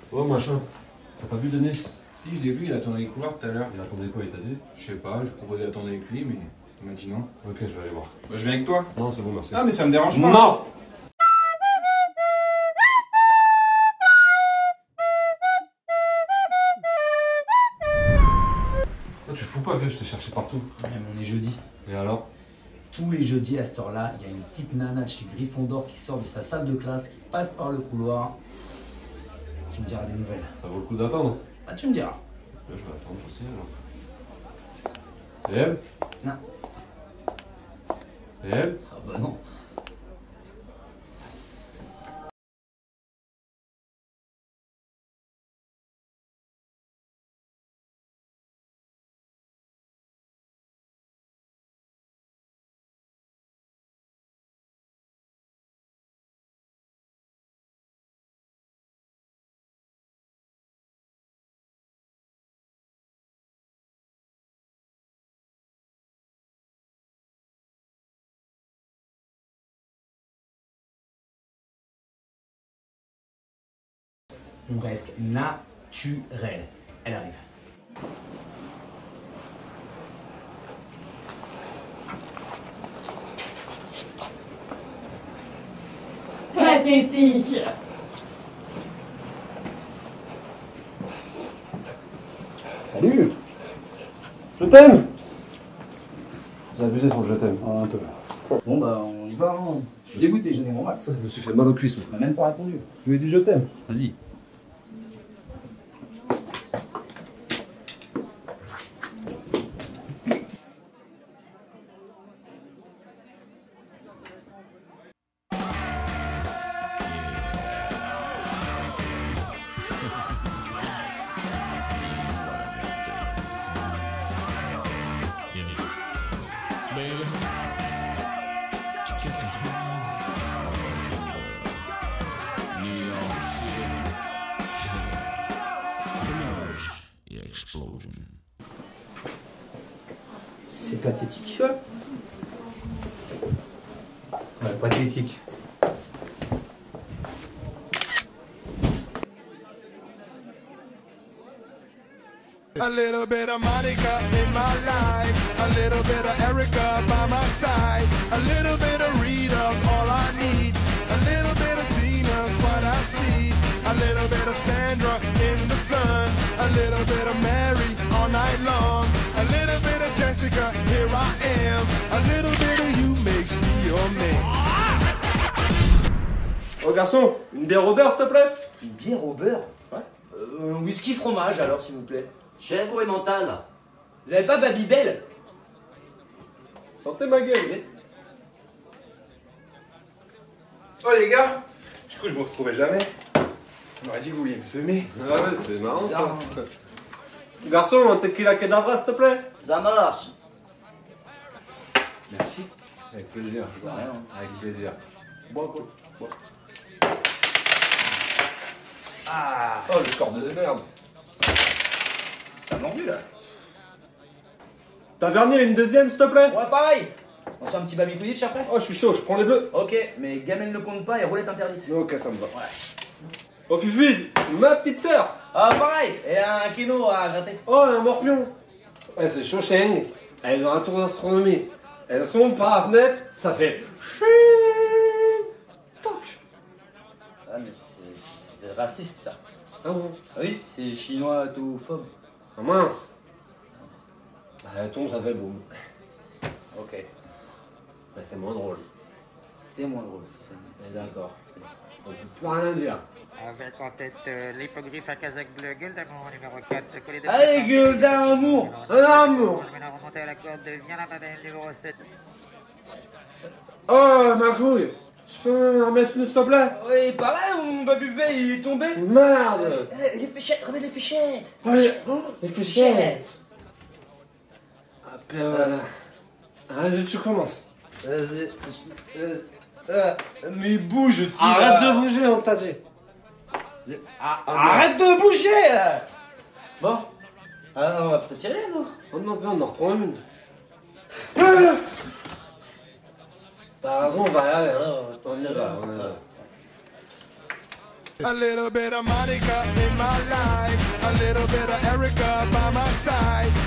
Oh machin, t'as pas vu Denis? Si, je l'ai vu, il attendait les couloirs tout à l'heure. Il attendait quoi, il t'a dit? Je sais pas, je proposais d'attendre avec lui, mais il m'a dit non. Ok, je vais aller voir. Bah, je viens avec toi. Non, c'est bon, merci. Ah, mais ça me dérange pas. Non! Oh, tu fous pas, vieux, je t'ai cherché partout. Ouais, mais on est jeudi. Et alors? Tous les jeudis à cette heure-là, il y a une petite nana de chez Gryffondor qui sort de sa salle de classe, qui passe par le couloir. Tu me diras des nouvelles. Ça vaut le coup d'attendre? Ah, tu me diras. Là, je vais attendre aussi alors. C'est elle? Non. C'est elle? Ah bah non. On reste naturel. Elle arrive. Pathétique. Salut! Je t'aime! J'ai abusé sur le je t'aime. Un peu. Bon bah on y va, hein. Je suis dégoûté, j'ai mon max. Je me suis fait mal aux cuisses. On m'a même pas répondu. Tu lui as dit je t'aime. Vas-y. C'est pathétique. Ouais, pathétique. A little bit of Monica in my life, a little bit of Erica by my side, a little bit of Rita's all I need, a little bit of Tina's what I see, a little bit of Sandra in the sun, a little bit of Mary all night long, a little bit of Jessica, here I am, a little bit of you makes me your man. Oh garçon, une bière au beurre s'il te plaît? Une bière au beurre? Ouais. Un whisky fromage alors s'il vous plaît. Chèvre et mental. Vous avez pas Babybel? Sentez ma gueule. Oh les gars, du coup je me retrouvais jamais. On aurait dit que vous vouliez me semer. Ah ouais, c'est marrant ça. Bizarre, Garçon, un tequila cadavra s'il te plaît? Ça marche. Merci. Avec plaisir. De rien. Avec plaisir. Bois, bois, bois. Ah. Oh, le score de merde. T'as mordu là. T'as verni une deuxième s'il te plaît? Ouais pareil. On se fait un petit baby Quidditch après? Oh, je suis chaud, je prends les bleus. Ok, mais gamelle ne compte pas et roulette interdite. Ok, ça me va. Ouais. Oh Fifi, ma petite sœur. Ah pareil. Et un kino à gratter. Oh, un morpion. Ouais, c'est Shawshank. Elles ont un tour d'astronomie. Elles sont par la fenêtre, ça fait ching. Toc. Ah mais c'est raciste ça. Ah bon? Ah oui, c'est chinois tout phobe. Ah mince. Elle tombe, ça fait boum. Ok. Bah, c'est moins drôle. C'est moins drôle. D'accord. On peut plus rien dire. Avec en tête l'hippogriffe à casaque bleu, Gul'dan numéro 4, collé de... Allez, Gul'dan, amour. Un amour. Maintenant remonté à la corde de Viens la madame numéro 7. Oh, ma couille. Tu peux en remettre une s'il te plaît? Oui, pareil, mon babybel il est tombé. Merde. Les fléchettes, remets les fléchettes. Oh, les fléchettes. Ah, ben voilà. Allez, tu commences. Vas-y. Mais bouge aussi. Arrête là. de bouger, on t'a dit. Arrête de bouger là. Bon. Ah, on va peut-être y aller, nous. Oh non, viens, on en reprend une. T'as raison, on va y aller. Hein. On y va, on y va. A little bit of Monica in my life, a little bit of Erica by my side.